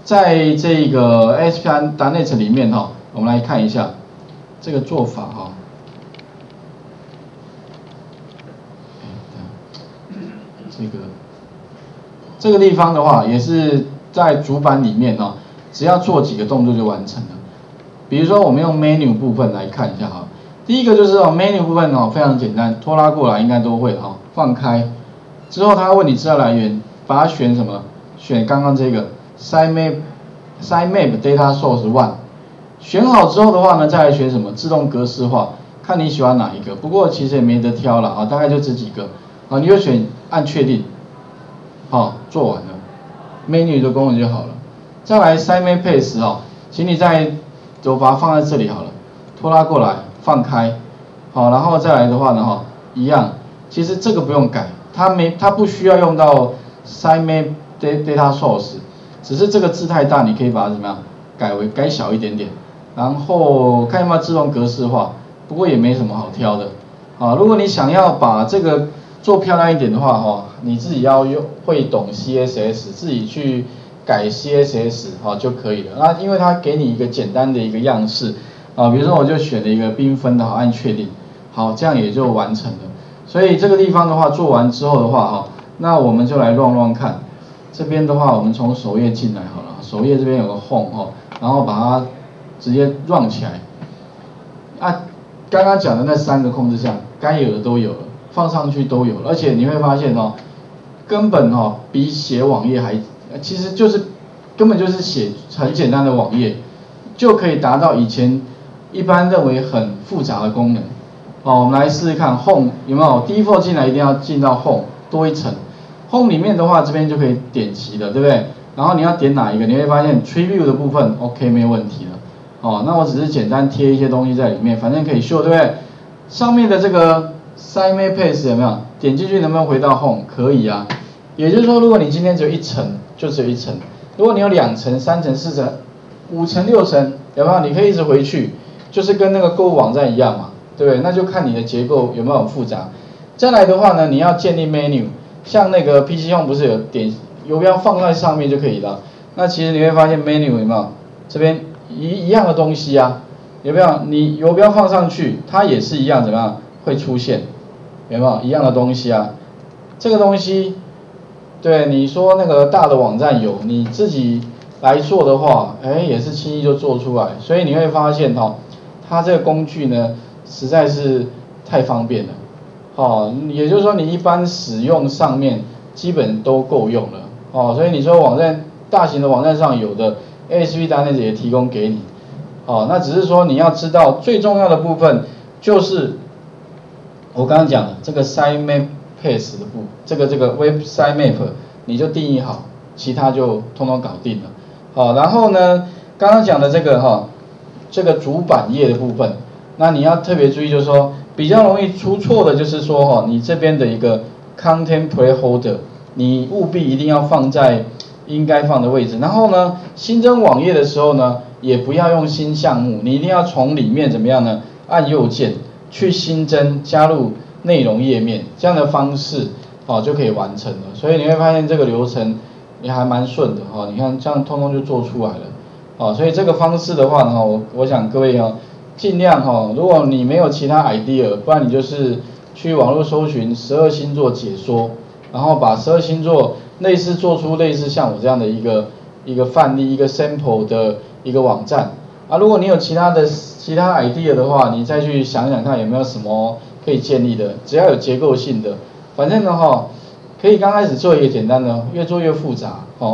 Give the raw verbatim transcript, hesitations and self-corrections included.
在这个 A S P I 点 net 里面哈，我们来看一下这个做法哈。这个这个地方的话，也是在主板里面哈，只要做几个动作就完成了。比如说，我们用 menu 部分来看一下哈。第一个就是哦 ，menu 部分哦非常简单，拖拉过来应该都会哈，放开之后，它会问你资料来源，把它选什么？选刚刚这个 sitemap sitemap data source one。选好之后的话呢，再来选什么？自动格式化，看你喜欢哪一个。不过其实也没得挑了啊，大概就这几个啊，你就选按确定，好，做完了 ，menu 的功能就好了。再来 sitemap paste 哦，请你再就把它放在这里好了，拖拉过来。放开，好，然后再来的话呢，哈，一样，其实这个不用改，它没，它不需要用到 sitemap data source， 只是这个字太大，你可以把它怎么样改为改小一点点，然后看有没有自动格式化，不过也没什么好挑的，啊，如果你想要把这个做漂亮一点的话，哈，你自己要用会懂 C S S， 自己去改 C S S 哈就可以了，那因为它给你一个简单的一个样式。啊，比如说我就选了一个缤纷的，好，按确定，好，这样也就完成了。所以这个地方的话做完之后的话，哈，那我们就来乱乱看。这边的话，我们从首页进来好了，首页这边有个 home 哈，然后把它直接 run 起来。啊，刚刚讲的那三个控制项，该有的都有了，放上去都有了，而且你会发现哦，根本哦比写网页还，其实就是根本就是写很简单的网页，就可以达到以前。一般认为很复杂的功能，哦，我们来试试看 Home 有没有 Default 进来一定要进到 Home 多一层 ，Home 里面的话这边就可以点击了，对不对？然后你要点哪一个，你会发现 Preview 的部分 OK 没有问题了，哦，那我只是简单贴一些东西在里面，反正可以秀，对不对？上面的这个 Sitemap Paste 有没有？点进去能不能回到 Home？ 可以啊，也就是说如果你今天只有一层，就只有一层；如果你有两层、三层、四层、五层、六层，有没有？你可以一直回去。就是跟那个购物网站一样嘛，对不对？那就看你的结构有没有很复杂。再来的话呢，你要建立 menu， 像那个 P C Home 不是有点游标放在上面就可以了。那其实你会发现 menu 有没有？这边一一样的东西啊，有没有？你游标放上去，它也是一样怎么样会出现？有没有一样的东西啊？这个东西，对你说那个大的网站有，你自己来做的话，哎，也是轻易就做出来。所以你会发现哈。它这个工具呢，实在是太方便了，哦，也就是说你一般使用上面基本都够用了，哦，所以你说网站大型的网站上有的 A S P I 点 net 也提供给你，哦，那只是说你要知道最重要的部分就是我刚刚讲的这个 Sitemap Paste 的部，这个这个 Web Sitemap 你就定义好，其他就通通搞定了，好，然后呢，刚刚讲的这个哈。这个主板页的部分，那你要特别注意，就是说比较容易出错的，就是说哈，你这边的一个 content placeholder， 你务必一定要放在应该放的位置。然后呢，新增网页的时候呢，也不要用新项目，你一定要从里面怎么样呢？按右键去新增加入内容页面，这样的方式哦就可以完成了。所以你会发现这个流程也还蛮顺的哈，你看这样通通就做出来了。哦，所以这个方式的话呢，我我想各位哦，尽量哈，如果你没有其他 idea， 不然你就是去网络搜寻十二星座解说，然后把十二星座类似做出类似像我这样的一个一个范例、一个 sample 的一个网站啊。如果你有其他的其他 idea 的话，你再去想想看有没有什么可以建立的，只要有结构性的，反正呢哈，可以刚开始做一个简单的，越做越复杂哦。